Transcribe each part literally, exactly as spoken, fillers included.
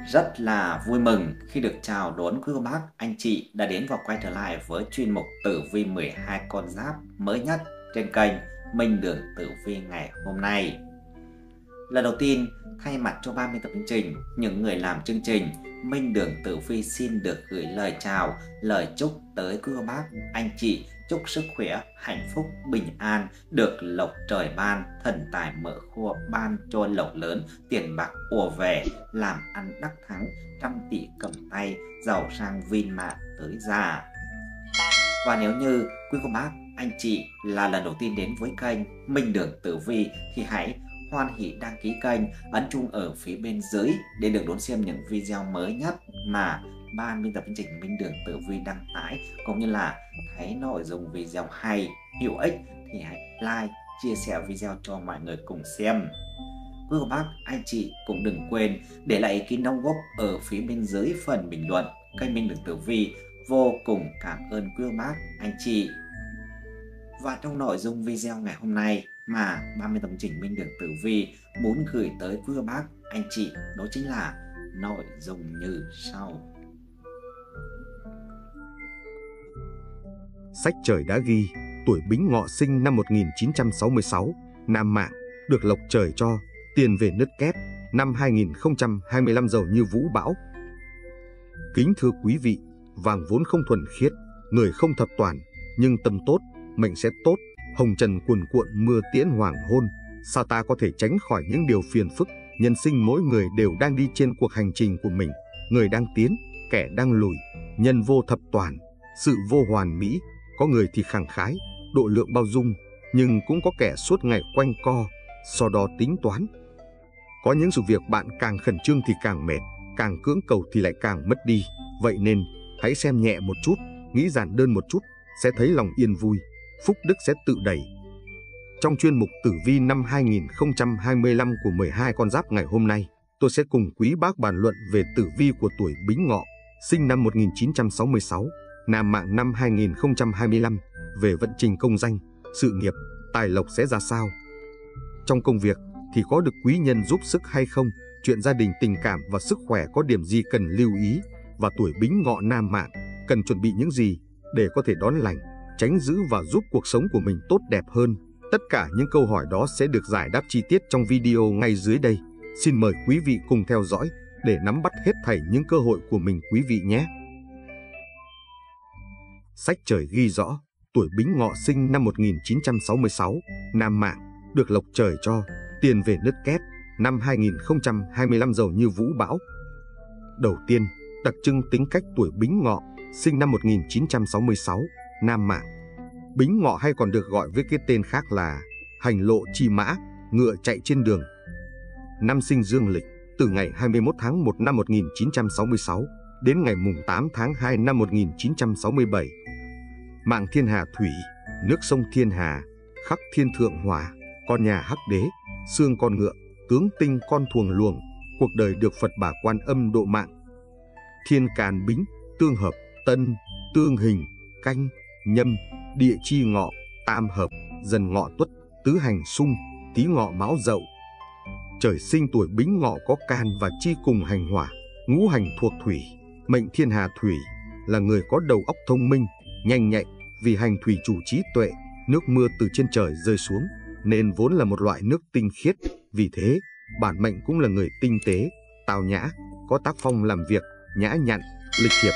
Rất là vui mừng khi được chào đón quý cô bác, anh chị đã đến và quay trở lại với chuyên mục tử vi mười hai con giáp mới nhất trên kênh Minh Đường Tử Vi ngày hôm nay. Lần đầu tiên, thay mặt cho ban biên tập chương trình, những người làm chương trình, Minh Đường Tử Vi xin được gửi lời chào, lời chúc tới quý cô bác, anh chị chúc sức khỏe, hạnh phúc, bình an, được lộc trời ban, thần tài mở kho ban cho lộc lớn, tiền bạc ùa về, làm ăn đắc thắng, trăm tỷ cầm tay, giàu sang viên mãn tới già. Và nếu như quý cô bác, anh chị là lần đầu tiên đến với kênh Minh Đường Tử Vi thì hãy hoan hỷ đăng ký kênh, ấn chuông ở phía bên dưới để được đón xem những video mới nhất mà ban biên tập chương trình Minh Đường Tử Vi đăng tải, cũng như là thấy nội dung video hay, hữu ích thì hãy like, chia sẻ video cho mọi người cùng xem. Quý cô bác, anh chị cũng đừng quên để lại ý kiến đóng góp ở phía bên dưới phần bình luận kênh Minh Đường Tử Vi. Vô cùng cảm ơn quý cô bác, anh chị. Và trong nội dung video ngày hôm nay mà ban biên tập chương trình Minh Đường Tử Vi muốn gửi tới quý cô bác, anh chị, đó chính là nội dung như sau. Sách trời đã ghi, tuổi Bính Ngọ sinh năm một nghìn chín trăm sáu mươi sáu, nam mạng, được lộc trời cho, tiền về nứt kép, năm hai nghìn không trăm hai mươi lăm giàu như vũ bão. Kính thưa quý vị, vàng vốn không thuần khiết, người không thập toàn, nhưng tâm tốt, mệnh sẽ tốt. Hồng trần cuồn cuộn mưa tiễn hoàng hôn, sao ta có thể tránh khỏi những điều phiền phức? Nhân sinh mỗi người đều đang đi trên cuộc hành trình của mình, người đang tiến, kẻ đang lùi, nhân vô thập toàn, sự vô hoàn mỹ. Có người thì khẳng khái, độ lượng bao dung, nhưng cũng có kẻ suốt ngày quanh co, so đo tính toán. Có những sự việc bạn càng khẩn trương thì càng mệt, càng cưỡng cầu thì lại càng mất đi. Vậy nên, hãy xem nhẹ một chút, nghĩ giản đơn một chút, sẽ thấy lòng yên vui, phúc đức sẽ tự đẩy. Trong chuyên mục Tử Vi năm hai nghìn không trăm hai mươi lăm của mười hai con giáp ngày hôm nay, tôi sẽ cùng quý bác bàn luận về tử vi của tuổi Bính Ngọ, sinh năm một nghìn chín trăm sáu mươi sáu, nam mạng năm hai nghìn không trăm hai mươi lăm, về vận trình công danh, sự nghiệp, tài lộc sẽ ra sao. Trong công việc thì có được quý nhân giúp sức hay không, chuyện gia đình, tình cảm và sức khỏe có điểm gì cần lưu ý, và tuổi Bính Ngọ nam mạng cần chuẩn bị những gì để có thể đón lành, tránh giữ và giúp cuộc sống của mình tốt đẹp hơn. Tất cả những câu hỏi đó sẽ được giải đáp chi tiết trong video ngay dưới đây. Xin mời quý vị cùng theo dõi để nắm bắt hết thảy những cơ hội của mình quý vị nhé. Sách trời ghi rõ, tuổi Bính Ngọ sinh năm một nghìn chín trăm sáu mươi sáu, nam mạng, được lộc trời cho, tiền về nứt kép, năm hai nghìn không trăm hai mươi lăm giàu như vũ bão. Đầu tiên, đặc trưng tính cách tuổi Bính Ngọ, sinh năm một nghìn chín trăm sáu mươi sáu, nam mạng. Bính Ngọ hay còn được gọi với cái tên khác là hành lộ chi mã, ngựa chạy trên đường. Năm sinh dương lịch, từ ngày hai mươi mốt tháng một năm một nghìn chín trăm sáu mươi sáu đến ngày mùng tám tháng hai năm một nghìn chín trăm sáu mươi bảy. Mạng thiên hà thủy, nước sông thiên hà, khắc thiên thượng hỏa, con nhà hắc đế, xương con ngựa, tướng tinh con thuồng luồng, cuộc đời được Phật Bà Quan Âm độ mạng. Thiên càn bính, tương hợp, tân, tương hình, canh, nhâm, địa chi ngọ, tam hợp, dần ngọ tuất, tứ hành xung, tý ngọ mão dậu. Trời sinh tuổi Bính Ngọ có can và chi cùng hành hỏa, ngũ hành thuộc thủy, mệnh thiên hà thủy, là người có đầu óc thông minh, nhanh nhạy, vì hành thủy chủ trí tuệ, nước mưa từ trên trời rơi xuống, nên vốn là một loại nước tinh khiết, vì thế, bản mệnh cũng là người tinh tế, tào nhã, có tác phong làm việc, nhã nhặn, lịch thiệp.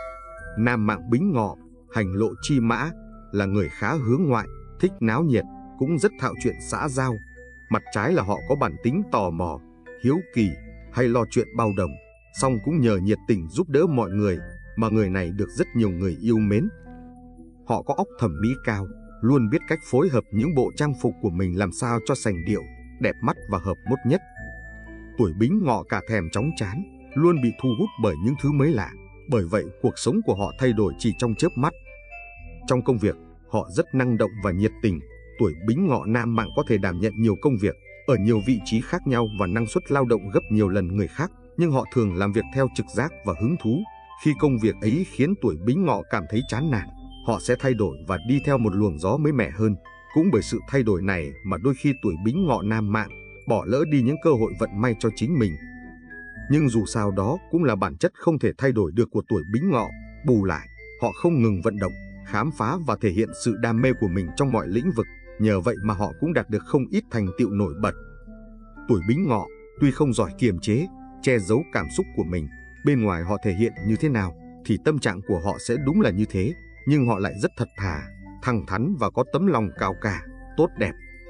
Nam mạng Bính Ngọ, hành lộ chi mã, là người khá hướng ngoại, thích náo nhiệt, cũng rất thạo chuyện xã giao. Mặt trái là họ có bản tính tò mò, hiếu kỳ, hay lo chuyện bao đồng, song cũng nhờ nhiệt tình giúp đỡ mọi người, mà người này được rất nhiều người yêu mến. Họ có óc thẩm mỹ cao, luôn biết cách phối hợp những bộ trang phục của mình làm sao cho sành điệu, đẹp mắt và hợp mốt nhất. Tuổi Bính Ngọ cả thèm chóng chán, luôn bị thu hút bởi những thứ mới lạ, bởi vậy cuộc sống của họ thay đổi chỉ trong chớp mắt. Trong công việc, họ rất năng động và nhiệt tình. Tuổi Bính Ngọ nam mạng có thể đảm nhận nhiều công việc, ở nhiều vị trí khác nhau và năng suất lao động gấp nhiều lần người khác, nhưng họ thường làm việc theo trực giác và hứng thú. Khi công việc ấy khiến tuổi Bính Ngọ cảm thấy chán nản, họ sẽ thay đổi và đi theo một luồng gió mới mẻ hơn. Cũng bởi sự thay đổi này mà đôi khi tuổi Bính Ngọ nam mạng bỏ lỡ đi những cơ hội vận may cho chính mình. Nhưng dù sao đó cũng là bản chất không thể thay đổi được của tuổi Bính Ngọ. Bù lại, họ không ngừng vận động, khám phá và thể hiện sự đam mê của mình trong mọi lĩnh vực. Nhờ vậy mà họ cũng đạt được không ít thành tựu nổi bật. Tuổi Bính Ngọ tuy không giỏi kiềm chế, che giấu cảm xúc của mình, bên ngoài họ thể hiện như thế nào thì tâm trạng của họ sẽ đúng là như thế, nhưng họ lại rất thật thà, thẳng thắn và có tấm lòng cao cả, tốt đẹp.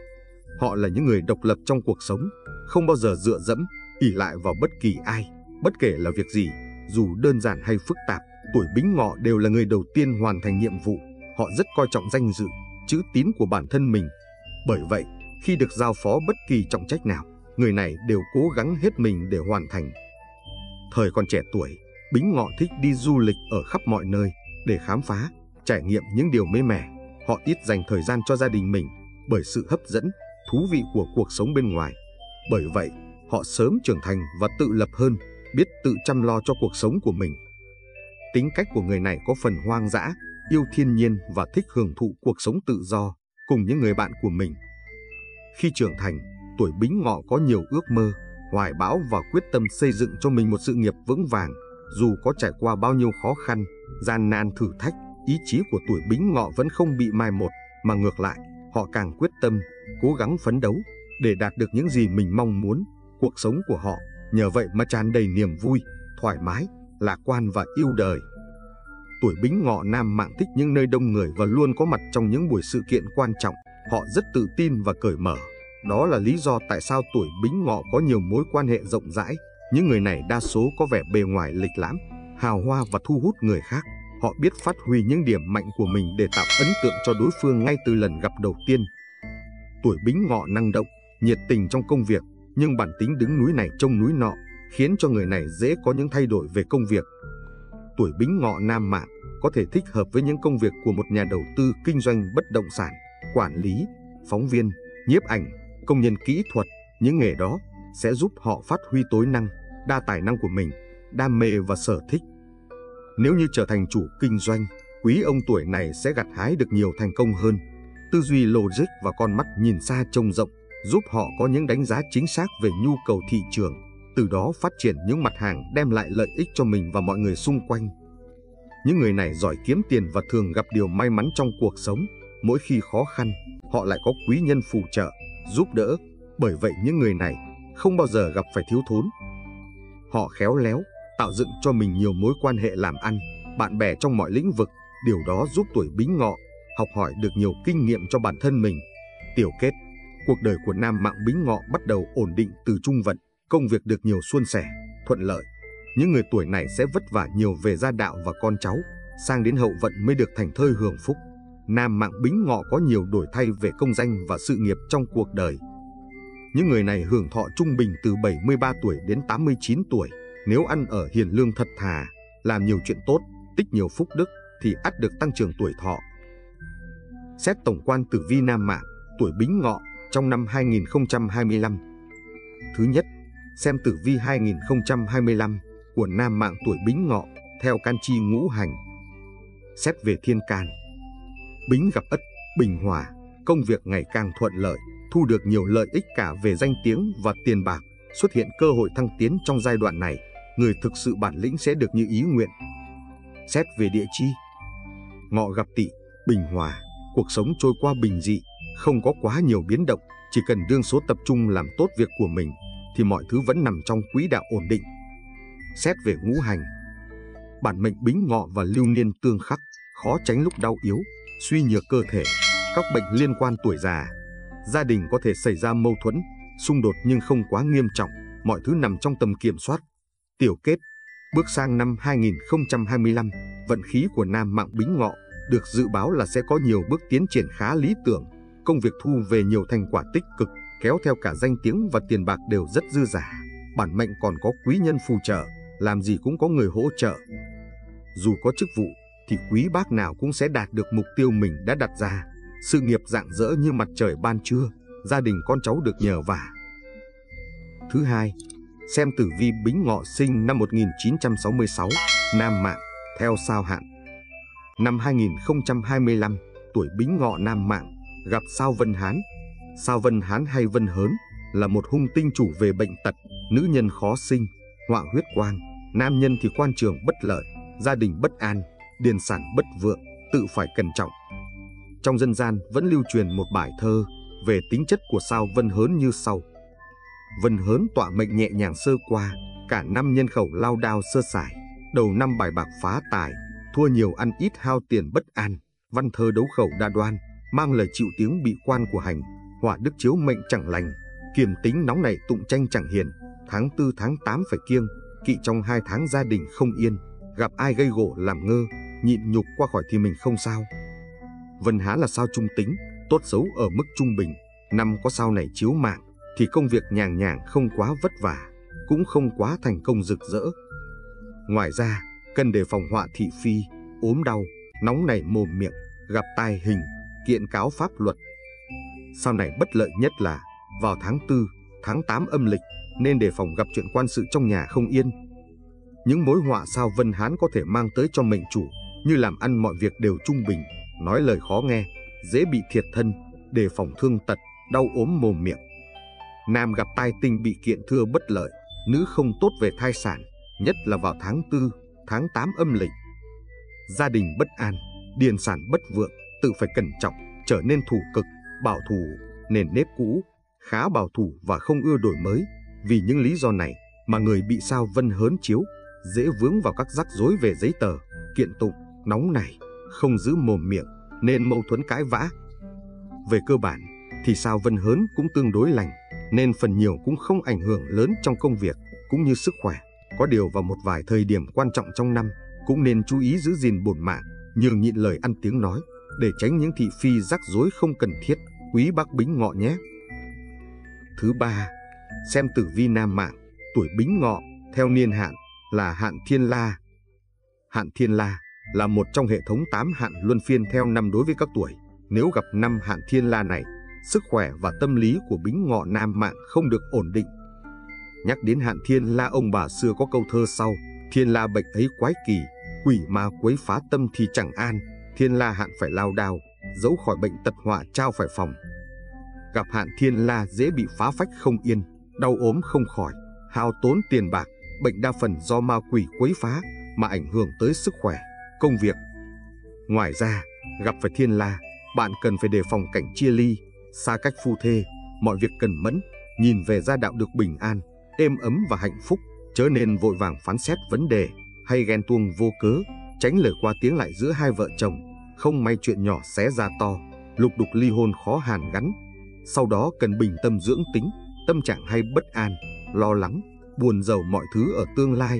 Họ là những người độc lập trong cuộc sống, không bao giờ dựa dẫm, ỷ lại vào bất kỳ ai, bất kể là việc gì, dù đơn giản hay phức tạp. Tuổi Bính Ngọ đều là người đầu tiên hoàn thành nhiệm vụ. Họ rất coi trọng danh dự, chữ tín của bản thân mình. Bởi vậy, khi được giao phó bất kỳ trọng trách nào, người này đều cố gắng hết mình để hoàn thành. Thời còn trẻ tuổi, Bính Ngọ thích đi du lịch ở khắp mọi nơi để khám phá, trải nghiệm những điều mới mẻ. Họ ít dành thời gian cho gia đình mình bởi sự hấp dẫn, thú vị của cuộc sống bên ngoài. Bởi vậy, họ sớm trưởng thành và tự lập hơn, biết tự chăm lo cho cuộc sống của mình. Tính cách của người này có phần hoang dã, yêu thiên nhiên và thích hưởng thụ cuộc sống tự do cùng những người bạn của mình. Khi trưởng thành, tuổi Bính Ngọ có nhiều ước mơ, hoài bão và quyết tâm xây dựng cho mình một sự nghiệp vững vàng. Dù có trải qua bao nhiêu khó khăn, gian nan thử thách, ý chí của tuổi Bính Ngọ vẫn không bị mai một, mà ngược lại, họ càng quyết tâm, cố gắng phấn đấu để đạt được những gì mình mong muốn. Cuộc sống của họ nhờ vậy mà tràn đầy niềm vui, thoải mái, lạc quan và yêu đời. Tuổi Bính Ngọ nam mạng thích những nơi đông người và luôn có mặt trong những buổi sự kiện quan trọng. Họ rất tự tin và cởi mở. Đó là lý do tại sao tuổi Bính Ngọ có nhiều mối quan hệ rộng rãi. Những người này đa số có vẻ bề ngoài lịch lãm, hào hoa và thu hút người khác. Họ biết phát huy những điểm mạnh của mình để tạo ấn tượng cho đối phương ngay từ lần gặp đầu tiên. Tuổi Bính Ngọ năng động, nhiệt tình trong công việc, nhưng bản tính đứng núi này trông núi nọ, khiến cho người này dễ có những thay đổi về công việc. Tuổi Bính Ngọ nam mạng có thể thích hợp với những công việc của một nhà đầu tư kinh doanh bất động sản, quản lý, phóng viên, nhiếp ảnh, công nhân kỹ thuật. Những nghề đó sẽ giúp họ phát huy tối năng, đa tài năng của mình, đam mê và sở thích. Nếu như trở thành chủ kinh doanh, quý ông tuổi này sẽ gặt hái được nhiều thành công hơn. Tư duy logic và con mắt nhìn xa trông rộng giúp họ có những đánh giá chính xác về nhu cầu thị trường, từ đó phát triển những mặt hàng đem lại lợi ích cho mình và mọi người xung quanh. Những người này giỏi kiếm tiền và thường gặp điều may mắn trong cuộc sống. Mỗi khi khó khăn, họ lại có quý nhân phù trợ, giúp đỡ. Bởi vậy những người này không bao giờ gặp phải thiếu thốn. Họ khéo léo, tạo dựng cho mình nhiều mối quan hệ làm ăn, bạn bè trong mọi lĩnh vực. Điều đó giúp tuổi Bính Ngọ học hỏi được nhiều kinh nghiệm cho bản thân mình. Tiểu kết, cuộc đời của nam mạng Bính Ngọ bắt đầu ổn định từ trung vận, công việc được nhiều suôn sẻ, thuận lợi. Những người tuổi này sẽ vất vả nhiều về gia đạo và con cháu, sang đến hậu vận mới được thành thơi hưởng phúc. Nam mạng Bính Ngọ có nhiều đổi thay về công danh và sự nghiệp trong cuộc đời. Những người này hưởng thọ trung bình từ bảy mươi ba tuổi đến tám mươi chín tuổi. Nếu ăn ở hiền lương thật thà, làm nhiều chuyện tốt, tích nhiều phúc đức thì ắt được tăng trưởng tuổi thọ. Xét tổng quan tử vi nam mạng tuổi Bính Ngọ trong năm hai nghìn không trăm hai mươi lăm. Thứ nhất, xem tử vi hai nghìn không trăm hai mươi lăm của nam mạng tuổi Bính Ngọ theo can chi ngũ hành. Xét về thiên can, Bính gặp Ất, bình hòa, công việc ngày càng thuận lợi, thu được nhiều lợi ích cả về danh tiếng và tiền bạc. Xuất hiện cơ hội thăng tiến trong giai đoạn này, người thực sự bản lĩnh sẽ được như ý nguyện. Xét về địa chi, Ngọ gặp Tỵ, bình hòa, cuộc sống trôi qua bình dị, không có quá nhiều biến động, chỉ cần đương số tập trung làm tốt việc của mình thì mọi thứ vẫn nằm trong quỹ đạo ổn định. Xét về ngũ hành, bản mệnh Bính Ngọ và lưu niên tương khắc, khó tránh lúc đau yếu, suy nhược cơ thể, các bệnh liên quan tuổi già. Gia đình có thể xảy ra mâu thuẫn, xung đột nhưng không quá nghiêm trọng, mọi thứ nằm trong tầm kiểm soát. Tiểu kết, bước sang năm hai nghìn không trăm hai mươi lăm, vận khí của nam mạng Bính Ngọ được dự báo là sẽ có nhiều bước tiến triển khá lý tưởng, công việc thu về nhiều thành quả tích cực, kéo theo cả danh tiếng và tiền bạc đều rất dư dả. Bản mệnh còn có quý nhân phù trợ, làm gì cũng có người hỗ trợ. Dù có chức vụ thì quý bác nào cũng sẽ đạt được mục tiêu mình đã đặt ra. Sự nghiệp rạng rỡ như mặt trời ban trưa, gia đình con cháu được nhờ vả. Thứ hai, xem tử vi Bính Ngọ sinh năm một nghìn chín trăm sáu mươi sáu, nam mạng theo sao hạn. Năm hai nghìn không trăm hai mươi lăm, tuổi Bính Ngọ nam mạng gặp sao Vân Hán. Sao Vân Hán hay Vân Hớn là một hung tinh chủ về bệnh tật, nữ nhân khó sinh. họa huyết quang. Nam nhân thì quan trường bất lợi, gia đình bất an, điền sản bất vượng, tự phải cẩn trọng. Trong dân gian vẫn lưu truyền một bài thơ về tính chất của sao Vân Hớn như sau. Vân Hớn tọa mệnh nhẹ nhàng sơ qua, cả năm nhân khẩu lao đao sơ sài. Đầu năm bài bạc phá tài, thua nhiều ăn ít hao tiền bất an. Văn thơ đấu khẩu đa đoan, mang lời chịu tiếng bị quan của hành. Họa đức chiếu mệnh chẳng lành, kiềm tính nóng nảy tụng tranh chẳng hiền. Tháng tư tháng tám phải kiêng, kỵ trong hai tháng gia đình không yên. Gặp ai gây gổ làm ngơ, nhịn nhục qua khỏi thì mình không sao. Vân Hán là sao trung tính, tốt xấu ở mức trung bình. Năm có sao này chiếu mạng thì công việc nhàng nhàng, không quá vất vả, cũng không quá thành công rực rỡ. Ngoài ra, cần đề phòng họa thị phi, ốm đau, nóng nảy mồm miệng, gặp tai hình, kiện cáo pháp luật. Sao này bất lợi nhất là vào tháng tư, tháng tám âm lịch, nên đề phòng gặp chuyện quan sự trong nhà không yên. Những mối họa sao Vân Hán có thể mang tới cho mệnh chủ như làm ăn mọi việc đều trung bình, nói lời khó nghe, dễ bị thiệt thân, đề phòng thương tật, đau ốm mồm miệng. Nam gặp tai tinh bị kiện thưa bất lợi, nữ không tốt về thai sản, nhất là vào tháng tư, tháng tám âm lịch. Gia đình bất an, điền sản bất vượng, tự phải cẩn trọng, trở nên thủ cực, bảo thủ, nền nếp cũ, khá bảo thủ và không ưa đổi mới. Vì những lý do này mà người bị sao Vân Hớn chiếu dễ vướng vào các rắc rối về giấy tờ, kiện tụng, nóng nảy, không giữ mồm miệng, nên mâu thuẫn cãi vã. Về cơ bản thì sao Vân Hớn cũng tương đối lành, nên phần nhiều cũng không ảnh hưởng lớn trong công việc cũng như sức khỏe. Có điều vào một vài thời điểm quan trọng trong năm cũng nên chú ý giữ gìn bổn mạng, nhường nhịn lời ăn tiếng nói để tránh những thị phi rắc rối không cần thiết. Quý Bác Bính Ngọ nhé. Thứ ba, xem tử vi nam mạng, tuổi Bính Ngọ theo niên hạn là hạn Thiên La. Hạn Thiên La là một trong hệ thống tám hạn luân phiên theo năm đối với các tuổi. Nếu gặp năm hạn Thiên La này, sức khỏe và tâm lý của Bính Ngọ nam mạng không được ổn định. Nhắc đến hạn Thiên La, ông bà xưa có câu thơ sau: Thiên La bệnh ấy quái kỳ, quỷ ma quấy phá tâm thì chẳng an. Thiên La hạn phải lao đao, dẫu khỏi bệnh tật họa trao phải phòng. Gặp hạn Thiên La dễ bị phá phách không yên, đau ốm không khỏi, hao tốn tiền bạc. Bệnh đa phần do ma quỷ quấy phá mà ảnh hưởng tới sức khỏe, công việc. Ngoài ra, gặp phải Thiên La, bạn cần phải đề phòng cảnh chia ly, xa cách phu thê. Mọi việc cần mẫn, nhìn về gia đạo được bình an, êm ấm và hạnh phúc, chớ nên vội vàng phán xét vấn đề hay ghen tuông vô cớ, tránh lời qua tiếng lại giữa hai vợ chồng. Không may chuyện nhỏ xé ra to, lục đục ly hôn khó hàn gắn. Sau đó cần bình tâm dưỡng tính, tâm trạng hay bất an, lo lắng, buồn rầu mọi thứ ở tương lai.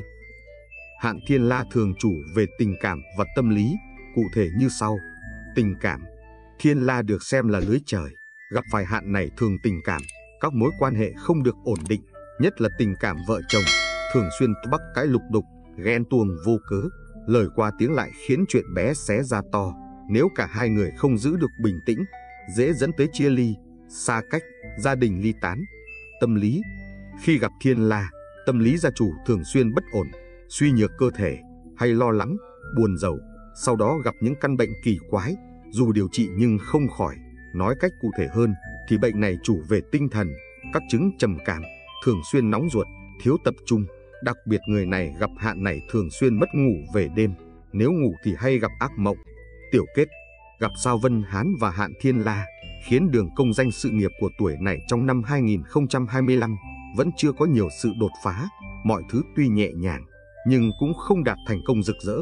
Hạn Thiên La thường chủ về tình cảm và tâm lý, cụ thể như sau. Tình cảm, Thiên La được xem là lưới trời. Gặp phải hạn này thường tình cảm, các mối quan hệ không được ổn định, nhất là tình cảm vợ chồng, thường xuyên bắt cãi lục đục, ghen tuông vô cớ, lời qua tiếng lại khiến chuyện bé xé ra to. Nếu cả hai người không giữ được bình tĩnh, dễ dẫn tới chia ly, xa cách, gia đình ly tán. Tâm lý, khi gặp Thiên La, tâm lý gia chủ thường xuyên bất ổn, suy nhược cơ thể, hay lo lắng, buồn rầu. Sau đó gặp những căn bệnh kỳ quái, dù điều trị nhưng không khỏi. Nói cách cụ thể hơn thì bệnh này chủ về tinh thần, các chứng trầm cảm, thường xuyên nóng ruột, thiếu tập trung. Đặc biệt người này gặp hạn này thường xuyên mất ngủ về đêm, nếu ngủ thì hay gặp ác mộng. Tiểu kết, gặp sao Vân Hán và hạn Thiên La khiến đường công danh sự nghiệp của tuổi này trong năm hai nghìn không trăm hai mươi lăm vẫn chưa có nhiều sự đột phá. Mọi thứ tuy nhẹ nhàng nhưng cũng không đạt thành công rực rỡ.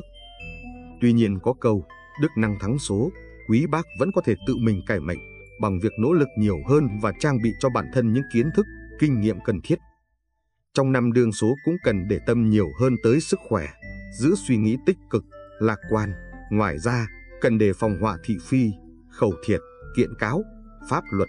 Tuy nhiên có câu đức năng thắng số, Quý Bác vẫn có thể tự mình cải mệnh bằng việc nỗ lực nhiều hơn và trang bị cho bản thân những kiến thức, kinh nghiệm cần thiết. Trong năm đương số cũng cần để tâm nhiều hơn tới sức khỏe, giữ suy nghĩ tích cực, lạc quan. Ngoài ra, cần đề phòng họa thị phi, khẩu thiệt, kiện cáo, pháp luật.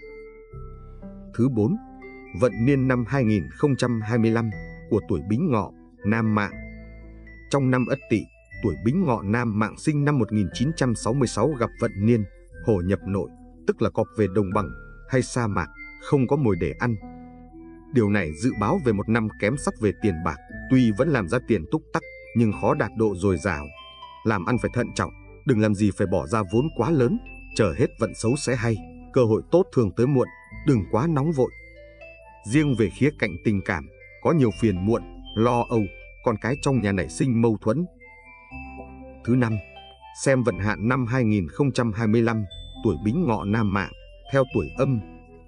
Thứ bốn, vận niên năm hai nghìn không trăm hai mươi lăm của tuổi Bính Ngọ, nam mạng. Trong năm Ất Tỵ, tuổi Bính Ngọ nam mạng sinh năm một nghìn chín trăm sáu mươi sáu gặp vận niên hổ nhập nội, tức là cọp về đồng bằng hay sa mạc, không có mồi để ăn. Điều này dự báo về một năm kém sắc về tiền bạc, tuy vẫn làm ra tiền túc tắc nhưng khó đạt độ dồi dào. Làm ăn phải thận trọng, đừng làm gì phải bỏ ra vốn quá lớn, chờ hết vận xấu sẽ hay, cơ hội tốt thường tới muộn, đừng quá nóng vội. Riêng về khía cạnh tình cảm, có nhiều phiền muộn, lo âu, con cái trong nhà nảy sinh mâu thuẫn. Thứ năm, xem vận hạn năm hai nghìn không trăm hai mươi lăm, tuổi Bính Ngọ nam mạng, theo tuổi âm.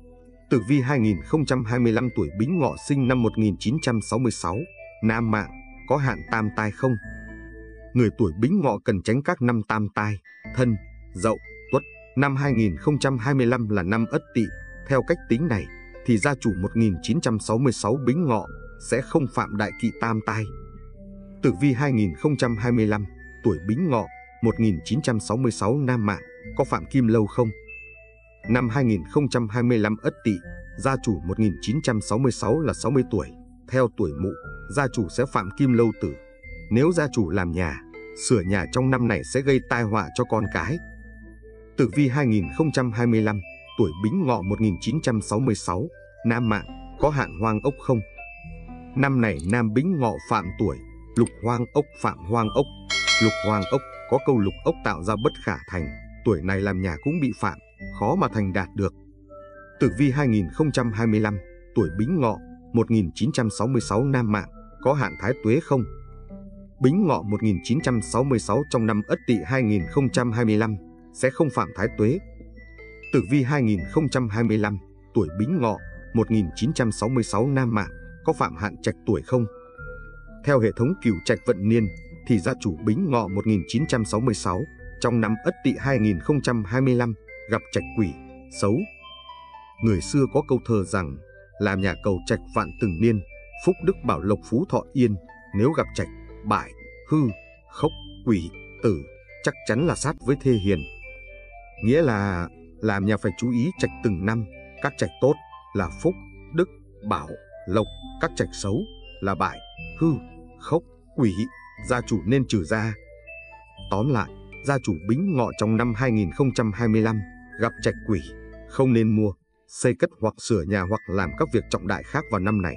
Tử vi hai nghìn không trăm hai mươi lăm tuổi Bính Ngọ sinh năm một nghìn chín trăm sáu mươi sáu, nam mạng, có hạn tam tai không? Người tuổi Bính Ngọ cần tránh các năm tam tai, Thân, Dậu, Tuất. Năm hai nghìn không trăm hai mươi lăm là năm Ất Tỵ. Theo cách tính này, thì gia chủ một nghìn chín trăm sáu mươi sáu Bính Ngọ sẽ không phạm đại kỵ tam tai. Tử vi hai nghìn không trăm hai mươi lăm, tuổi Bính Ngọ, một nghìn chín trăm sáu mươi sáu nam mạng, có phạm kim lâu không? Năm hai nghìn không trăm hai mươi lăm Ất Tỵ, gia chủ một nghìn chín trăm sáu mươi sáu là sáu mươi tuổi. Theo tuổi Mụ, gia chủ sẽ phạm kim lâu tử. Nếu gia chủ làm nhà, sửa nhà trong năm này sẽ gây tai họa cho con cái. Tử vi hai nghìn không trăm hai mươi lăm, tuổi Bính Ngọ một nghìn chín trăm sáu mươi sáu, nam mạng, có hạn hoang ốc không? Năm này nam Bính Ngọ phạm tuổi lục hoang ốc phạm hoang ốc. Lục hoang ốc có câu lục ốc tạo ra bất khả thành, tuổi này làm nhà cũng bị phạm, khó mà thành đạt được. Tử vi hai nghìn không trăm hai mươi lăm, tuổi Bính Ngọ, một nghìn chín trăm sáu mươi sáu nam mạng, có hạn thái tuế không? Bính Ngọ một nghìn chín trăm sáu mươi sáu trong năm Ất Tỵ hai nghìn không trăm hai mươi lăm sẽ không phạm thái tuế. Tử vi hai nghìn không trăm hai mươi lăm, tuổi Bính Ngọ, một nghìn chín trăm sáu mươi sáu nam mạng, có phạm hạn trạch tuổi không? Theo hệ thống cửu trạch vận niên, thì gia chủ Bính Ngọ một nghìn chín trăm sáu mươi sáu trong năm Ất Tỵ hai nghìn không trăm hai mươi lăm gặp trạch quỷ, xấu. Người xưa có câu thơ rằng, làm nhà cầu trạch vạn từng niên, phúc đức bảo lộc phú thọ yên. Nếu gặp trạch, bại, hư, khốc, quỷ, tử, chắc chắn là sát với thê hiền. Nghĩa là làm nhà phải chú ý trạch từng năm, các trạch tốt là phúc, đức, bảo, lộc, các trạch xấu là bại, hư, khốc, quỷ, gia chủ nên trừ ra. Tóm lại, gia chủ Bính Ngọ trong năm hai nghìn không trăm hai mươi lăm gặp trạch quỷ, không nên mua, xây cất hoặc sửa nhà hoặc làm các việc trọng đại khác vào năm này.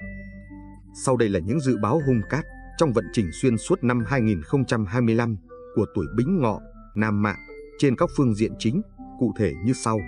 Sau đây là những dự báo hung cát trong vận trình xuyên suốt năm hai nghìn không trăm hai mươi lăm của tuổi Bính Ngọ, nam mạng, trên các phương diện chính, cụ thể như sau.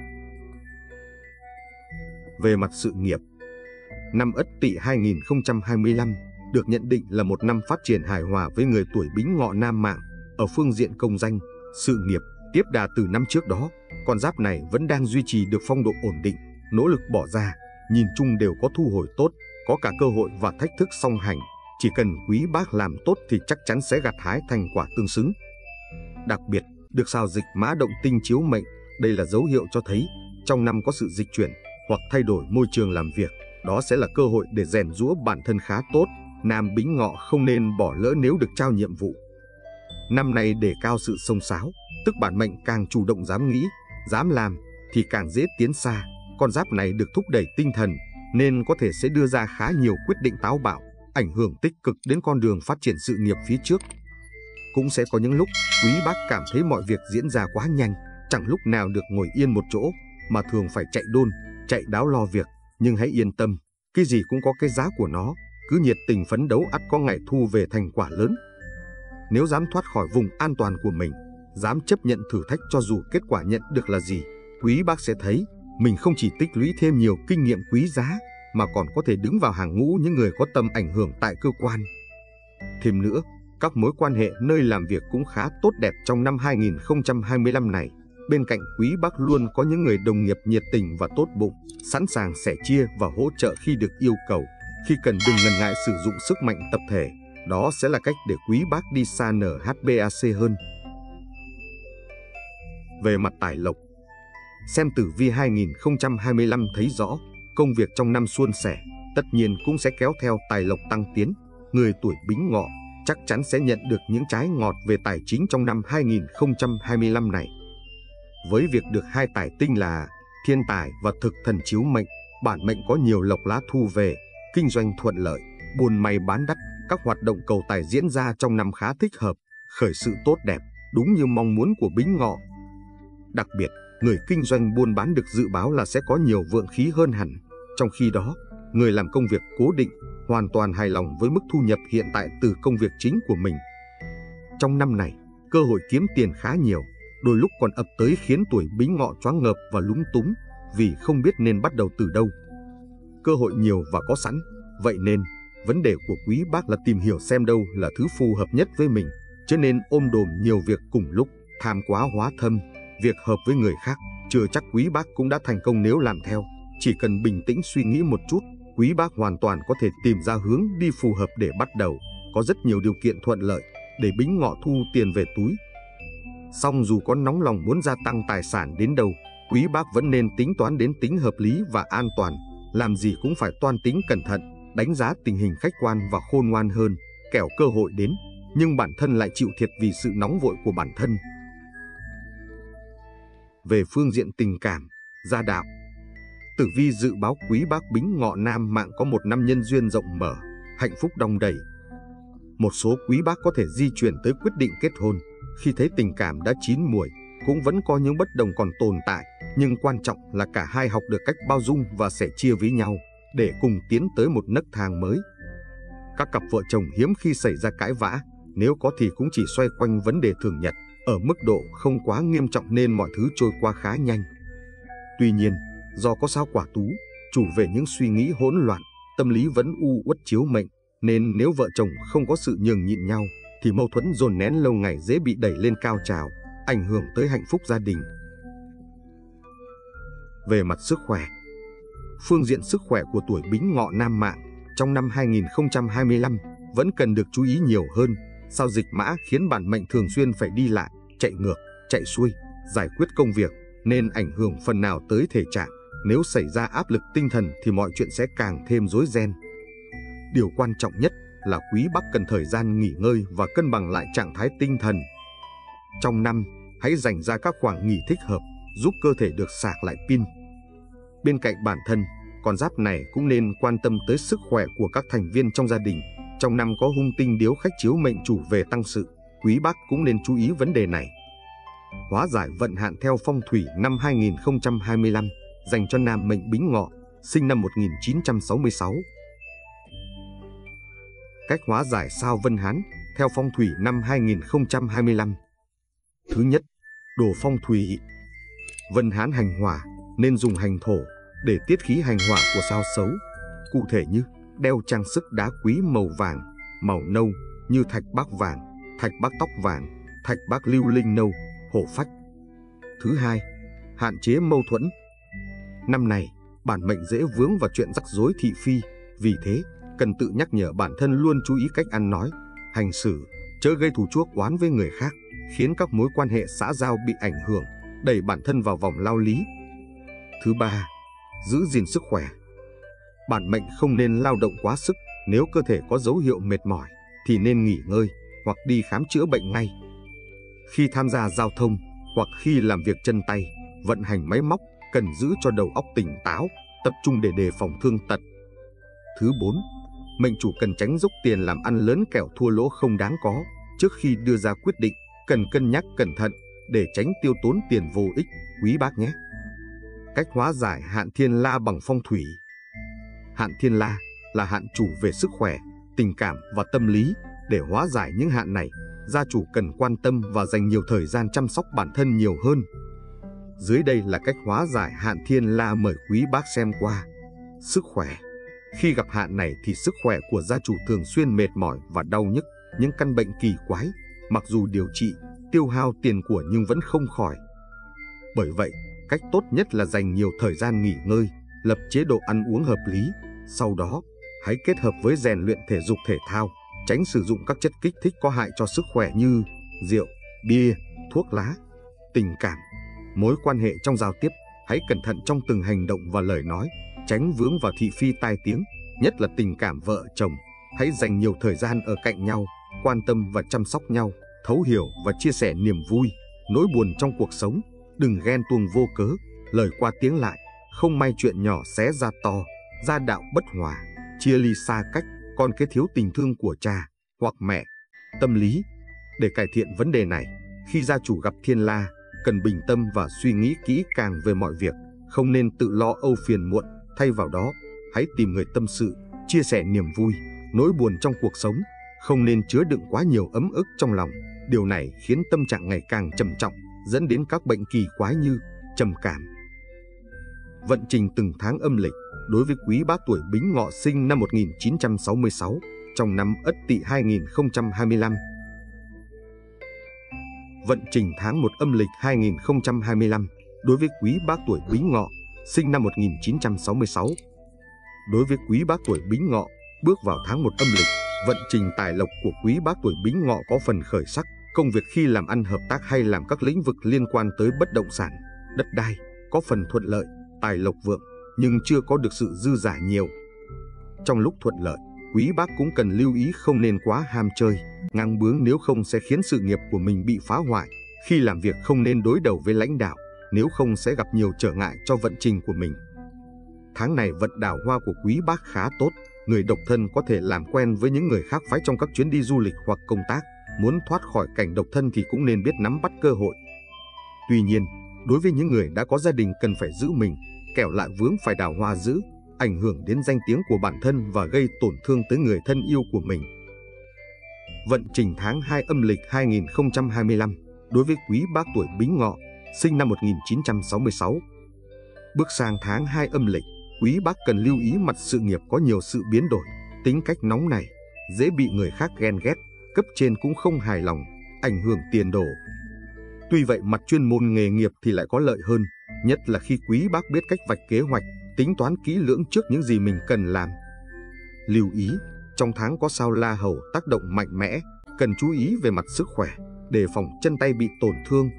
Về mặt sự nghiệp, năm Ất Tỵ hai nghìn không trăm hai mươi lăm được nhận định là một năm phát triển hài hòa với người tuổi Bính Ngọ nam mạng. Ở phương diện công danh, sự nghiệp, tiếp đà từ năm trước đó, con giáp này vẫn đang duy trì được phong độ ổn định, nỗ lực bỏ ra, nhìn chung đều có thu hồi tốt, có cả cơ hội và thách thức song hành. Chỉ cần quý bác làm tốt thì chắc chắn sẽ gặt hái thành quả tương xứng. Đặc biệt, được sao dịch mã động tinh chiếu mệnh, đây là dấu hiệu cho thấy trong năm có sự dịch chuyển hoặc thay đổi môi trường làm việc, đó sẽ là cơ hội để rèn giũa bản thân khá tốt. Nam Bính Ngọ không nên bỏ lỡ nếu được trao nhiệm vụ. Năm nay đề cao sự xông xáo, tức bản mệnh càng chủ động dám nghĩ, dám làm thì càng dễ tiến xa. Con giáp này được thúc đẩy tinh thần nên có thể sẽ đưa ra khá nhiều quyết định táo bạo, ảnh hưởng tích cực đến con đường phát triển sự nghiệp phía trước. Cũng sẽ có những lúc quý bác cảm thấy mọi việc diễn ra quá nhanh, chẳng lúc nào được ngồi yên một chỗ, mà thường phải chạy đôn, chạy đáo lo việc. Nhưng hãy yên tâm, cái gì cũng có cái giá của nó, cứ nhiệt tình phấn đấu ắt có ngày thu về thành quả lớn. Nếu dám thoát khỏi vùng an toàn của mình, dám chấp nhận thử thách cho dù kết quả nhận được là gì, quý bác sẽ thấy mình không chỉ tích lũy thêm nhiều kinh nghiệm quý giá, mà còn có thể đứng vào hàng ngũ những người có tầm ảnh hưởng tại cơ quan. Thêm nữa, các mối quan hệ nơi làm việc cũng khá tốt đẹp trong năm hai nghìn không trăm hai mươi lăm này. Bên cạnh quý bác luôn có những người đồng nghiệp nhiệt tình và tốt bụng, sẵn sàng sẻ chia và hỗ trợ khi được yêu cầu. Khi cần đừng ngần ngại sử dụng sức mạnh tập thể, đó sẽ là cách để quý bác đi xa en hát bê a xê hơn. Về mặt tài lộc, xem tử vi hai nghìn không trăm hai mươi lăm thấy rõ, công việc trong năm suôn sẻ, tất nhiên cũng sẽ kéo theo tài lộc tăng tiến. Người tuổi Bính Ngọ chắc chắn sẽ nhận được những trái ngọt về tài chính trong năm hai nghìn không trăm hai mươi lăm này. Với việc được hai tài tinh là thiên tài và thực thần chiếu mệnh, bản mệnh có nhiều lộc lá thu về, kinh doanh thuận lợi, buôn may bán đắt, các hoạt động cầu tài diễn ra trong năm khá thích hợp, khởi sự tốt đẹp, đúng như mong muốn của Bính Ngọ. Đặc biệt, người kinh doanh buôn bán được dự báo là sẽ có nhiều vượng khí hơn hẳn. Trong khi đó, người làm công việc cố định hoàn toàn hài lòng với mức thu nhập hiện tại từ công việc chính của mình. Trong năm này, cơ hội kiếm tiền khá nhiều, đôi lúc còn ập tới khiến tuổi Bính Ngọ choáng ngợp và lúng túng vì không biết nên bắt đầu từ đâu. Cơ hội nhiều và có sẵn, vậy nên Vấn đề của Quý Bác là tìm hiểu xem đâu là thứ phù hợp nhất với mình, cho nên ôm đồm nhiều việc cùng lúc, tham quá hóa thâm. Việc hợp với người khác chưa chắc Quý Bác cũng đã thành công nếu làm theo. Chỉ cần bình tĩnh suy nghĩ một chút, Quý Bác hoàn toàn có thể tìm ra hướng đi phù hợp để bắt đầu. Có rất nhiều điều kiện thuận lợi để Bính Ngọ thu tiền về túi. Song dù có nóng lòng muốn gia tăng tài sản đến đâu, Quý Bác vẫn nên tính toán đến tính hợp lý và an toàn. Làm gì cũng phải toan tính cẩn thận, đánh giá tình hình khách quan và khôn ngoan hơn, kẻo cơ hội đến, nhưng bản thân lại chịu thiệt vì sự nóng vội của bản thân. Về phương diện tình cảm, gia đạo, tử vi dự báo Quý Bác Bính Ngọ nam mạng có một năm nhân duyên rộng mở, hạnh phúc đong đầy. Một số Quý Bác có thể di chuyển tới quyết định kết hôn khi thấy tình cảm đã chín muồi. Cũng vẫn có những bất đồng còn tồn tại, nhưng quan trọng là cả hai học được cách bao dung và sẻ chia với nhau để cùng tiến tới một nấc thang mới. Các cặp vợ chồng hiếm khi xảy ra cãi vã, nếu có thì cũng chỉ xoay quanh vấn đề thường nhật, ở mức độ không quá nghiêm trọng nên mọi thứ trôi qua khá nhanh. Tuy nhiên, do có sao Quả Tú, chủ về những suy nghĩ hỗn loạn, tâm lý vẫn u uất chiếu mệnh, nên nếu vợ chồng không có sự nhường nhịn nhau, thì mâu thuẫn dồn nén lâu ngày dễ bị đẩy lên cao trào, ảnh hưởng tới hạnh phúc gia đình. Về mặt sức khỏe, phương diện sức khỏe của tuổi Bính Ngọ nam mạng trong năm hai nghìn không trăm hai mươi lăm vẫn cần được chú ý nhiều hơn. Sao Dịch Mã khiến bản mệnh thường xuyên phải đi lại, chạy ngược, chạy xuôi, giải quyết công việc, nên ảnh hưởng phần nào tới thể trạng. Nếu xảy ra áp lực tinh thần thì mọi chuyện sẽ càng thêm rối ren. Điều quan trọng nhất là Quý Bác cần thời gian nghỉ ngơi và cân bằng lại trạng thái tinh thần. Trong năm, hãy dành ra các khoảng nghỉ thích hợp, giúp cơ thể được sạc lại pin. Bên cạnh bản thân, con giáp này cũng nên quan tâm tới sức khỏe của các thành viên trong gia đình. Trong năm có hung tinh Điếu Khách chiếu mệnh chủ về tăng sự, Quý Bác cũng nên chú ý vấn đề này. Hóa giải vận hạn theo phong thủy năm hai nghìn không trăm hai mươi lăm dành cho nam mệnh Bính Ngọ, sinh năm một nghìn chín trăm sáu mươi sáu. Cách hóa giải sao Vân Hán theo phong thủy năm hai nghìn không trăm hai mươi lăm. Thứ nhất, đồ phong thủy. Vân Hán hành hỏa nên dùng hành thổ để tiết khí hành hỏa của sao xấu. Cụ thể như đeo trang sức đá quý màu vàng, màu nâu như thạch bác vàng, thạch bác tóc vàng, thạch bác lưu linh nâu, hổ phách. Thứ hai, hạn chế mâu thuẫn. Năm này, bản mệnh dễ vướng vào chuyện rắc rối thị phi, vì thế cần tự nhắc nhở bản thân luôn chú ý cách ăn nói, hành xử, chớ gây thù chuốc oán với người khác, khiến các mối quan hệ xã giao bị ảnh hưởng, đẩy bản thân vào vòng lao lý. Thứ ba, giữ gìn sức khỏe. Bản mệnh không nên lao động quá sức, nếu cơ thể có dấu hiệu mệt mỏi thì nên nghỉ ngơi hoặc đi khám chữa bệnh ngay. Khi tham gia giao thông hoặc khi làm việc chân tay, vận hành máy móc, cần giữ cho đầu óc tỉnh táo, tập trung để đề phòng thương tật. Thứ bốn, mệnh chủ cần tránh dốc tiền làm ăn lớn kẻo thua lỗ không đáng có. Trước khi đưa ra quyết định, cần cân nhắc cẩn thận để tránh tiêu tốn tiền vô ích, Quý Bác nhé. Cách hóa giải hạn thiên la bằng phong thủy. Hạn thiên la là hạn chủ về sức khỏe, tình cảm và tâm lý. Để hóa giải những hạn này, gia chủ cần quan tâm và dành nhiều thời gian chăm sóc bản thân nhiều hơn. Dưới đây là cách hóa giải hạn thiên la, mời Quý Bác xem qua. Sức khỏe. Khi gặp hạn này thì sức khỏe của gia chủ thường xuyên mệt mỏi và đau nhức, những căn bệnh kỳ quái, mặc dù điều trị, tiêu hao tiền của nhưng vẫn không khỏi. Bởi vậy, cách tốt nhất là dành nhiều thời gian nghỉ ngơi, lập chế độ ăn uống hợp lý. Sau đó, hãy kết hợp với rèn luyện thể dục thể thao, tránh sử dụng các chất kích thích có hại cho sức khỏe như rượu, bia, thuốc lá. Tình cảm. Mối quan hệ trong giao tiếp, hãy cẩn thận trong từng hành động và lời nói, tránh vướng vào thị phi tai tiếng, nhất là tình cảm vợ chồng. Hãy dành nhiều thời gian ở cạnh nhau, quan tâm và chăm sóc nhau, thấu hiểu và chia sẻ niềm vui, nỗi buồn trong cuộc sống. Đừng ghen tuông vô cớ, lời qua tiếng lại, không may chuyện nhỏ xé ra to, gia đạo bất hòa, chia ly xa cách, con cái thiếu tình thương của cha hoặc mẹ. Tâm lý. Để cải thiện vấn đề này, khi gia chủ gặp thiên la, cần bình tâm và suy nghĩ kỹ càng về mọi việc, không nên tự lo âu phiền muộn. Thay vào đó, hãy tìm người tâm sự, chia sẻ niềm vui, nỗi buồn trong cuộc sống. Không nên chứa đựng quá nhiều ấm ức trong lòng. Điều này khiến tâm trạng ngày càng trầm trọng, dẫn đến các bệnh kỳ quái như trầm cảm. Vận trình từng tháng âm lịch. đối với Quý Bác tuổi Bính Ngọ sinh năm một nghìn chín trăm sáu mươi sáu, trong năm Ất Tỵ hai nghìn không trăm hai mươi lăm. Vận trình tháng một âm lịch hai nghìn không trăm hai mươi lăm đối với Quý Bác tuổi Bính Ngọ sinh năm một nghìn chín trăm sáu mươi sáu. Đối với Quý Bác tuổi Bính Ngọ, bước vào tháng một âm lịch, vận trình tài lộc của Quý Bác tuổi Bính Ngọ có phần khởi sắc, công việc khi làm ăn hợp tác hay làm các lĩnh vực liên quan tới bất động sản, đất đai có phần thuận lợi, tài lộc vượng, nhưng chưa có được sự dư dả nhiều. Trong lúc thuận lợi, Quý Bác cũng cần lưu ý không nên quá ham chơi, ngang bướng, nếu không sẽ khiến sự nghiệp của mình bị phá hoại. Khi làm việc không nên đối đầu với lãnh đạo, nếu không sẽ gặp nhiều trở ngại cho vận trình của mình. Tháng này vận đào hoa của Quý Bác khá tốt, người độc thân có thể làm quen với những người khác phái trong các chuyến đi du lịch hoặc công tác. Muốn thoát khỏi cảnh độc thân thì cũng nên biết nắm bắt cơ hội. Tuy nhiên, đối với những người đã có gia đình cần phải giữ mình, kẻo lại vướng phải đào hoa dữ, ảnh hưởng đến danh tiếng của bản thân và gây tổn thương tới người thân yêu của mình. Vận trình tháng hai âm lịch hai nghìn không trăm hai mươi lăm đối với Quý Bác tuổi Bính Ngọ sinh năm một nghìn chín trăm sáu mươi sáu. Bước sang tháng hai âm lịch, Quý Bác cần lưu ý mặt sự nghiệp có nhiều sự biến đổi, tính cách nóng này, dễ bị người khác ghen ghét, cấp trên cũng không hài lòng, ảnh hưởng tiền đồ. Tuy vậy mặt chuyên môn nghề nghiệp thì lại có lợi hơn, nhất là khi Quý Bác biết cách vạch kế hoạch, tính toán kỹ lưỡng trước những gì mình cần làm. Lưu ý, trong tháng có sao La Hầu tác động mạnh mẽ, cần chú ý về mặt sức khỏe, đề phòng chân tay bị tổn thương.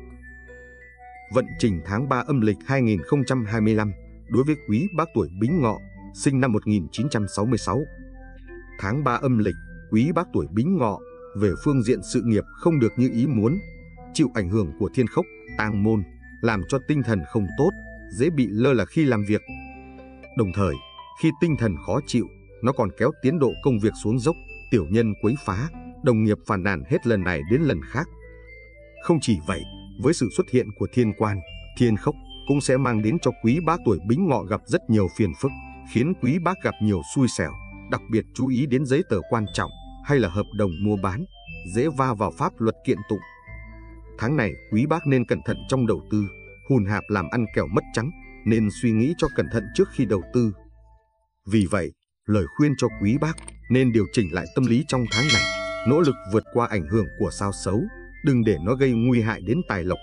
Vận trình tháng ba âm lịch hai nghìn không trăm hai mươi lăm đối với Quý Bác tuổi Bính Ngọ sinh năm một nghìn chín trăm sáu mươi sáu. Tháng ba âm lịch, Quý Bác tuổi Bính Ngọ về phương diện sự nghiệp không được như ý muốn, chịu ảnh hưởng của thiên khốc, tang môn, làm cho tinh thần không tốt, dễ bị lơ là khi làm việc. Đồng thời, khi tinh thần khó chịu, nó còn kéo tiến độ công việc xuống dốc, tiểu nhân quấy phá, đồng nghiệp phàn nàn hết lần này đến lần khác. Không chỉ vậy, với sự xuất hiện của thiên quan, thiên khốc cũng sẽ mang đến cho Quý Bác tuổi Bính Ngọ gặp rất nhiều phiền phức, khiến Quý Bác gặp nhiều xui xẻo, đặc biệt chú ý đến giấy tờ quan trọng hay là hợp đồng mua bán, dễ va vào pháp luật kiện tụng. Tháng này Quý Bác nên cẩn thận trong đầu tư, hùn hạp làm ăn kẻo mất trắng, nên suy nghĩ cho cẩn thận trước khi đầu tư. Vì vậy, lời khuyên cho Quý Bác nên điều chỉnh lại tâm lý trong tháng này, nỗ lực vượt qua ảnh hưởng của sao xấu, đừng để nó gây nguy hại đến tài lộc.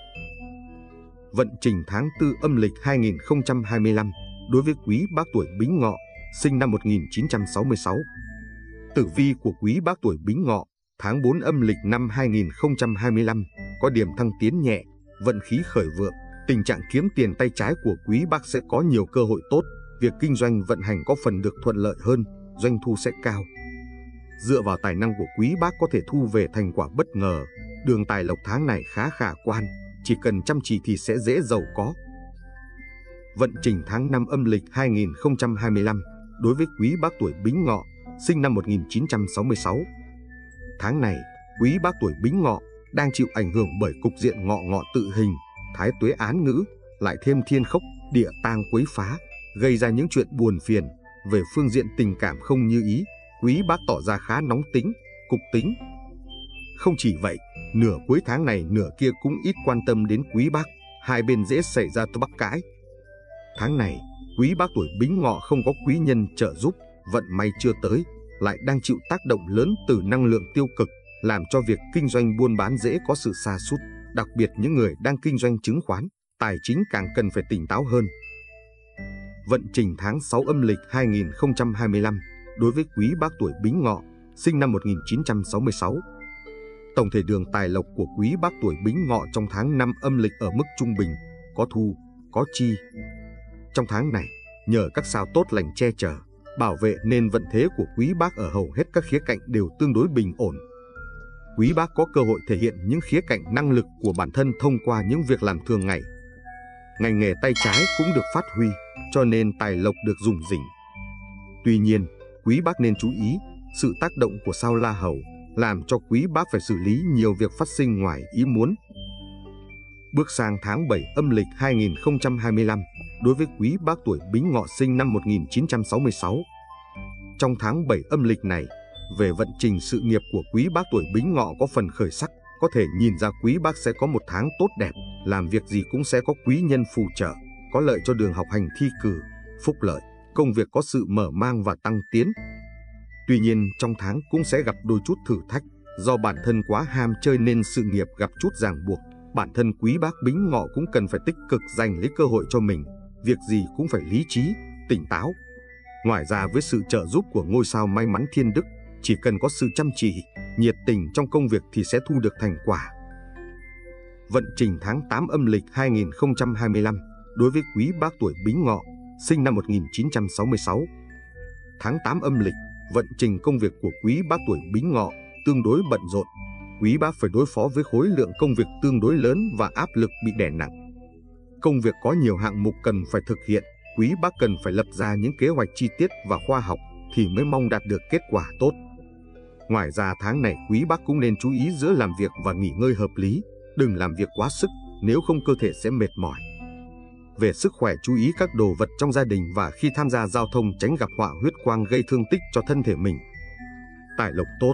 Vận trình tháng tư âm lịch hai nghìn không trăm hai mươi lăm đối với Quý Bác tuổi Bính Ngọ sinh năm một nghìn chín trăm sáu mươi sáu. Tử vi của Quý Bác tuổi Bính Ngọ tháng bốn âm lịch năm hai nghìn không trăm hai mươi lăm có điểm thăng tiến nhẹ, vận khí khởi vượng, tình trạng kiếm tiền tay trái của Quý Bác sẽ có nhiều cơ hội tốt, việc kinh doanh vận hành có phần được thuận lợi hơn, doanh thu sẽ cao. Dựa vào tài năng của Quý Bác có thể thu về thành quả bất ngờ, đường tài lộc tháng này khá khả quan, chỉ cần chăm chỉ thì sẽ dễ giàu có. Vận trình tháng năm âm lịch hai nghìn không trăm hai mươi lăm đối với Quý Bác tuổi Bính Ngọ sinh năm một nghìn chín trăm sáu mươi sáu. Tháng này, Quý Bác tuổi Bính Ngọ đang chịu ảnh hưởng bởi cục diện ngọ ngọ tự hình, thái tuế án ngữ, lại thêm thiên khốc, địa tang quấy phá, gây ra những chuyện buồn phiền. Về phương diện tình cảm không như ý, Quý Bác tỏ ra khá nóng tính, cục tính. Không chỉ vậy, nửa cuối tháng này nửa kia cũng ít quan tâm đến Quý Bác, hai bên dễ xảy ra to bắc cãi. Tháng này, Quý Bác tuổi Bính Ngọ không có quý nhân trợ giúp, vận may chưa tới, lại đang chịu tác động lớn từ năng lượng tiêu cực, làm cho việc kinh doanh buôn bán dễ có sự sa sút, đặc biệt những người đang kinh doanh chứng khoán, tài chính càng cần phải tỉnh táo hơn. Vận trình tháng sáu âm lịch hai nghìn không trăm hai mươi lăm đối với Quý Bác tuổi Bính Ngọ sinh năm một nghìn chín trăm sáu mươi sáu. Tổng thể đường tài lộc của Quý Bác tuổi Bính Ngọ trong tháng năm âm lịch ở mức trung bình, có thu, có chi. Trong tháng này, nhờ các sao tốt lành che chở, bảo vệ nên vận thế của Quý Bác ở hầu hết các khía cạnh đều tương đối bình ổn. Quý Bác có cơ hội thể hiện những khía cạnh năng lực của bản thân thông qua những việc làm thường ngày. Ngành nghề tay trái cũng được phát huy, cho nên tài lộc được rủng rỉnh. Tuy nhiên, Quý Bác nên chú ý, sự tác động của sao La Hầu làm cho Quý Bác phải xử lý nhiều việc phát sinh ngoài ý muốn. Bước sang tháng bảy âm lịch hai nghìn không trăm hai mươi lăm đối với Quý Bác tuổi Bính Ngọ sinh năm một nghìn chín trăm sáu mươi sáu. Trong tháng bảy âm lịch này, về vận trình sự nghiệp của Quý Bác tuổi Bính Ngọ có phần khởi sắc, có thể nhìn ra Quý Bác sẽ có một tháng tốt đẹp, làm việc gì cũng sẽ có quý nhân phù trợ, có lợi cho đường học hành thi cử, phúc lợi, công việc có sự mở mang và tăng tiến. Tuy nhiên trong tháng cũng sẽ gặp đôi chút thử thách, do bản thân quá ham chơi nên sự nghiệp gặp chút ràng buộc. Bản thân Quý Bác Bính Ngọ cũng cần phải tích cực giành lấy cơ hội cho mình, việc gì cũng phải lý trí, tỉnh táo. Ngoài ra với sự trợ giúp của ngôi sao may mắn thiên đức, chỉ cần có sự chăm chỉ, nhiệt tình trong công việc thì sẽ thu được thành quả. Vận trình tháng tám âm lịch hai nghìn không trăm hai mươi lăm đối với Quý Bác tuổi Bính Ngọ, sinh năm một nghìn chín trăm sáu mươi sáu. Tháng tám âm lịch, vận trình công việc của Quý Bác tuổi Bính Ngọ tương đối bận rộn. Quý Bác phải đối phó với khối lượng công việc tương đối lớn và áp lực bị đè nặng. Công việc có nhiều hạng mục cần phải thực hiện, Quý Bác cần phải lập ra những kế hoạch chi tiết và khoa học thì mới mong đạt được kết quả tốt. Ngoài ra tháng này Quý Bác cũng nên chú ý giữa làm việc và nghỉ ngơi hợp lý, đừng làm việc quá sức, nếu không cơ thể sẽ mệt mỏi. Về sức khỏe chú ý các đồ vật trong gia đình và khi tham gia giao thông tránh gặp họa huyết quang gây thương tích cho thân thể mình. Tài lộc tốt.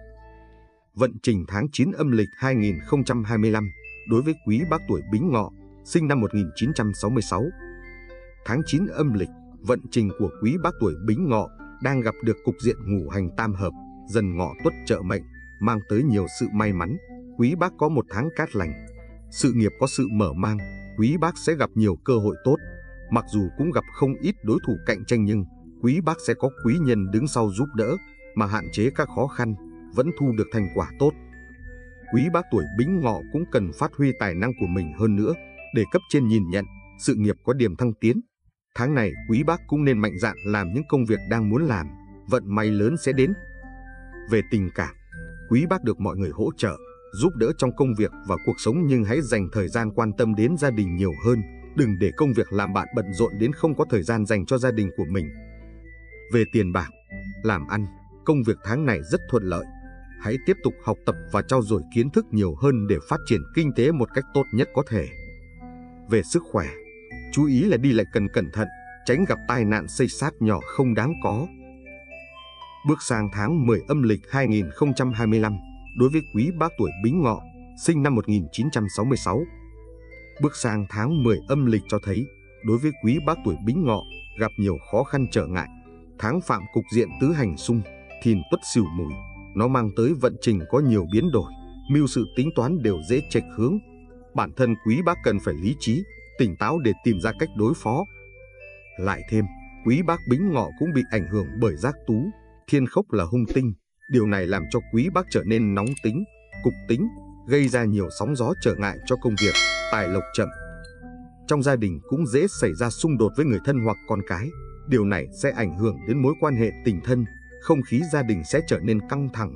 Vận trình tháng chín âm lịch hai nghìn không trăm hai mươi lăm đối với Quý Bác tuổi Bính Ngọ, sinh năm một nghìn chín trăm sáu mươi sáu. Tháng chín âm lịch, vận trình của Quý Bác tuổi Bính Ngọ đang gặp được cục diện ngũ hành tam hợp, dần ngọ tuất trợ mệnh, mang tới nhiều sự may mắn. Quý Bác có một tháng cát lành, sự nghiệp có sự mở mang, Quý Bác sẽ gặp nhiều cơ hội tốt. Mặc dù cũng gặp không ít đối thủ cạnh tranh nhưng Quý Bác sẽ có quý nhân đứng sau giúp đỡ mà hạn chế các khó khăn, vẫn thu được thành quả tốt. Quý Bác tuổi Bính Ngọ cũng cần phát huy tài năng của mình hơn nữa để cấp trên nhìn nhận, sự nghiệp có điểm thăng tiến. Tháng này Quý Bác cũng nên mạnh dạn làm những công việc đang muốn làm, vận may lớn sẽ đến. Về tình cảm, Quý Bác được mọi người hỗ trợ, giúp đỡ trong công việc và cuộc sống nhưng hãy dành thời gian quan tâm đến gia đình nhiều hơn, đừng để công việc làm bạn bận rộn đến không có thời gian dành cho gia đình của mình. Về tiền bạc, làm ăn, công việc tháng này rất thuận lợi. Hãy tiếp tục học tập và trau dồi kiến thức nhiều hơn để phát triển kinh tế một cách tốt nhất có thể. Về sức khỏe, chú ý là đi lại cần cẩn thận, tránh gặp tai nạn xây xát nhỏ không đáng có. Bước sang tháng mười âm lịch hai nghìn không trăm hai mươi lăm, đối với Quý Bác tuổi Bính Ngọ, sinh năm một nghìn chín trăm sáu mươi sáu. Bước sang tháng mười âm lịch cho thấy, đối với Quý Bác tuổi Bính Ngọ, gặp nhiều khó khăn trở ngại. Tháng phạm cục diện tứ hành xung, thìn tuất sửu mùi, nó mang tới vận trình có nhiều biến đổi, mưu sự tính toán đều dễ chệch hướng. Bản thân Quý Bác cần phải lý trí, tỉnh táo để tìm ra cách đối phó. Lại thêm, Quý Bác Bính Ngọ cũng bị ảnh hưởng bởi giác tú, thiên khốc là hung tinh. Điều này làm cho Quý Bác trở nên nóng tính, cục tính, gây ra nhiều sóng gió trở ngại cho công việc, tài lộc chậm. Trong gia đình cũng dễ xảy ra xung đột với người thân hoặc con cái. Điều này sẽ ảnh hưởng đến mối quan hệ tình thân, không khí gia đình sẽ trở nên căng thẳng.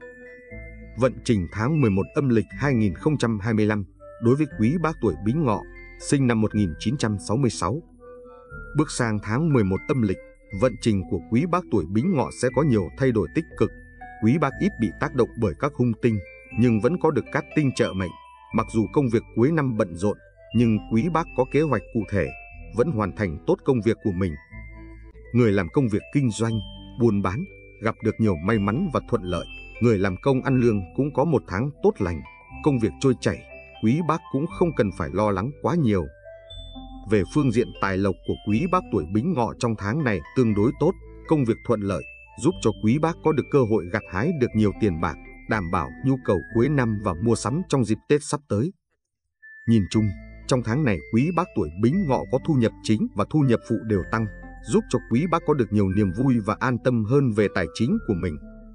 Vận trình tháng mười một âm lịch hai nghìn không trăm hai mươi lăm đối với Quý Bác tuổi Bính Ngọ, sinh năm một nghìn chín trăm sáu mươi sáu. Bước sang tháng mười một âm lịch, vận trình của Quý Bác tuổi Bính Ngọ sẽ có nhiều thay đổi tích cực. Quý Bác ít bị tác động bởi các hung tinh, nhưng vẫn có được cát tinh trợ mệnh. Mặc dù công việc cuối năm bận rộn, nhưng Quý Bác có kế hoạch cụ thể, vẫn hoàn thành tốt công việc của mình. Người làm công việc kinh doanh, buôn bán, gặp được nhiều may mắn và thuận lợi. Người làm công ăn lương cũng có một tháng tốt lành, công việc trôi chảy, Quý Bác cũng không cần phải lo lắng quá nhiều. Về phương diện tài lộc của Quý Bác tuổi Bính Ngọ trong tháng này tương đối tốt, công việc thuận lợi, giúp cho Quý Bác có được cơ hội gặt hái được nhiều tiền bạc, đảm bảo nhu cầu cuối năm và mua sắm trong dịp Tết sắp tới. Nhìn chung, trong tháng này Quý Bác tuổi Bính Ngọ có thu nhập chính và thu nhập phụ đều tăng, giúp cho Quý Bác có được nhiều niềm vui và an tâm hơn về tài chính của mình.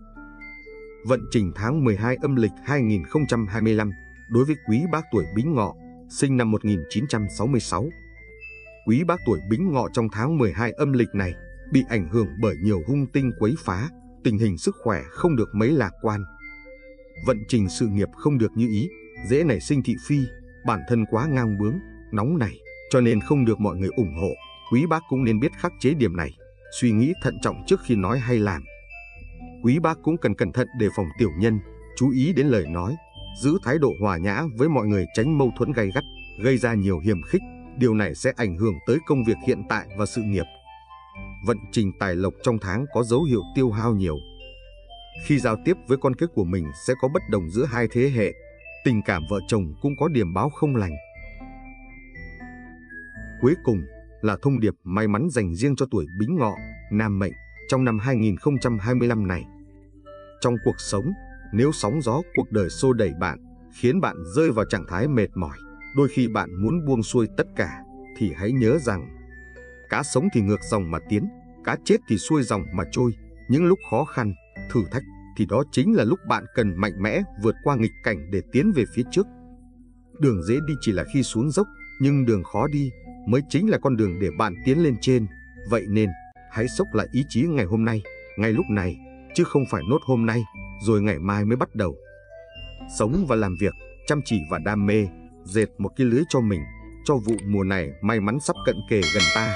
Vận trình tháng mười hai âm lịch hai nghìn không trăm hai mươi lăm đối với Quý Bác tuổi Bính Ngọ, sinh năm một nghìn chín trăm sáu mươi sáu. Quý Bác tuổi Bính Ngọ trong tháng mười hai âm lịch này bị ảnh hưởng bởi nhiều hung tinh quấy phá, tình hình sức khỏe không được mấy lạc quan. Vận trình sự nghiệp không được như ý, dễ nảy sinh thị phi, bản thân quá ngang bướng, nóng nảy, cho nên không được mọi người ủng hộ. Quý Bác cũng nên biết khắc chế điểm này, suy nghĩ thận trọng trước khi nói hay làm. Quý Bác cũng cần cẩn thận đề phòng tiểu nhân, chú ý đến lời nói, giữ thái độ hòa nhã với mọi người, tránh mâu thuẫn gay gắt, gây ra nhiều hiềm khích. Điều này sẽ ảnh hưởng tới công việc hiện tại và sự nghiệp. Vận trình tài lộc trong tháng có dấu hiệu tiêu hao nhiều. Khi giao tiếp với con cái của mình sẽ có bất đồng giữa hai thế hệ, tình cảm vợ chồng cũng có điểm báo không lành. Cuối cùng là thông điệp may mắn dành riêng cho tuổi Bính Ngọ, Nam mệnh trong năm hai nghìn không trăm hai mươi lăm này. Trong cuộc sống, nếu sóng gió cuộc đời xô đẩy bạn, khiến bạn rơi vào trạng thái mệt mỏi, đôi khi bạn muốn buông xuôi tất cả, thì hãy nhớ rằng cá sống thì ngược dòng mà tiến, cá chết thì xuôi dòng mà trôi. Những lúc khó khăn, thử thách thì đó chính là lúc bạn cần mạnh mẽ vượt qua nghịch cảnh để tiến về phía trước. Đường dễ đi chỉ là khi xuống dốc, nhưng đường khó đi mới chính là con đường để bạn tiến lên trên. Vậy nên, hãy xốc lại ý chí ngày hôm nay, ngay lúc này, chứ không phải nốt hôm nay, rồi ngày mai mới bắt đầu. Sống và làm việc, chăm chỉ và đam mê, dệt một cái lưới cho mình, cho vụ mùa này may mắn sắp cận kề gần ta.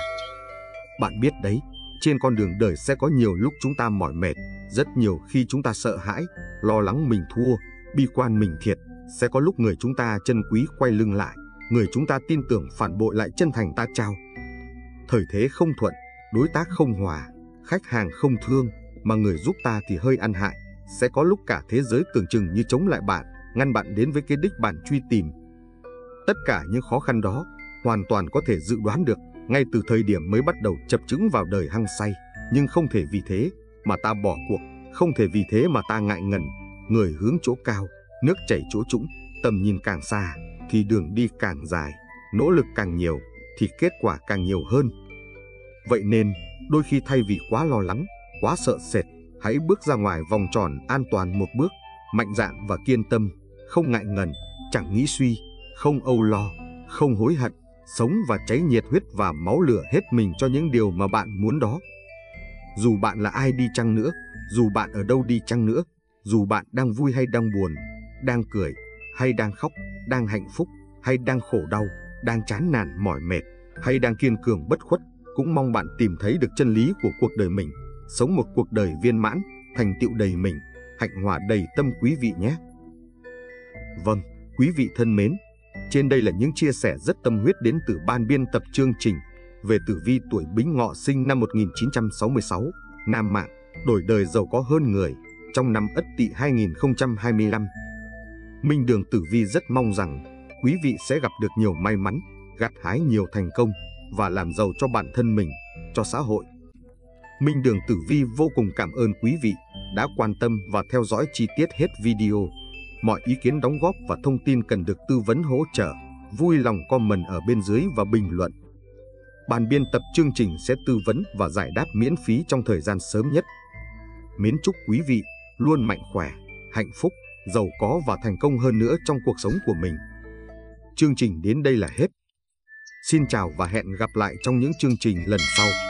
Bạn biết đấy, trên con đường đời sẽ có nhiều lúc chúng ta mỏi mệt, rất nhiều khi chúng ta sợ hãi, lo lắng mình thua, bi quan mình thiệt. Sẽ có lúc người chúng ta chân quý quay lưng lại, người chúng ta tin tưởng phản bội lại chân thành ta trao. Thời thế không thuận, đối tác không hòa, khách hàng không thương, mà người giúp ta thì hơi ăn hại. Sẽ có lúc cả thế giới tưởng chừng như chống lại bạn, ngăn bạn đến với cái đích bạn truy tìm. Tất cả những khó khăn đó hoàn toàn có thể dự đoán được ngay từ thời điểm mới bắt đầu chập chững vào đời hăng say. Nhưng không thể vì thế mà ta bỏ cuộc, không thể vì thế mà ta ngại ngần. Người hướng chỗ cao, nước chảy chỗ trũng, tầm nhìn càng xa thì đường đi càng dài, nỗ lực càng nhiều thì kết quả càng nhiều hơn. Vậy nên, đôi khi thay vì quá lo lắng, quá sợ sệt, hãy bước ra ngoài vòng tròn an toàn một bước, mạnh dạn và kiên tâm, không ngại ngần, chẳng nghĩ suy, không âu lo, không hối hận, sống và cháy nhiệt huyết và máu lửa hết mình cho những điều mà bạn muốn đó. Dù bạn là ai đi chăng nữa, dù bạn ở đâu đi chăng nữa, dù bạn đang vui hay đang buồn, đang cười hay đang khóc, đang hạnh phúc hay đang khổ đau, đang chán nản mỏi mệt hay đang kiên cường bất khuất, cũng mong bạn tìm thấy được chân lý của cuộc đời mình, sống một cuộc đời viên mãn, thành tựu đầy mình, hạnh hòa đầy tâm quý vị nhé. Vâng, quý vị thân mến, trên đây là những chia sẻ rất tâm huyết đến từ ban biên tập chương trình về tử vi tuổi Bính Ngọ sinh năm một nghìn chín trăm sáu mươi sáu, Nam mạng, đổi đời giàu có hơn người trong năm Ất Tỵ hai nghìn không trăm hai mươi lăm. Minh Đường Tử Vi rất mong rằng quý vị sẽ gặp được nhiều may mắn, gặt hái nhiều thành công và làm giàu cho bản thân mình, cho xã hội. Minh Đường Tử Vi vô cùng cảm ơn quý vị đã quan tâm và theo dõi chi tiết hết video. Mọi ý kiến đóng góp và thông tin cần được tư vấn hỗ trợ, vui lòng comment ở bên dưới và bình luận. Ban biên tập chương trình sẽ tư vấn và giải đáp miễn phí trong thời gian sớm nhất. Mến chúc quý vị luôn mạnh khỏe, hạnh phúc, giàu có và thành công hơn nữa trong cuộc sống của mình. Chương trình đến đây là hết. Xin chào và hẹn gặp lại trong những chương trình lần sau.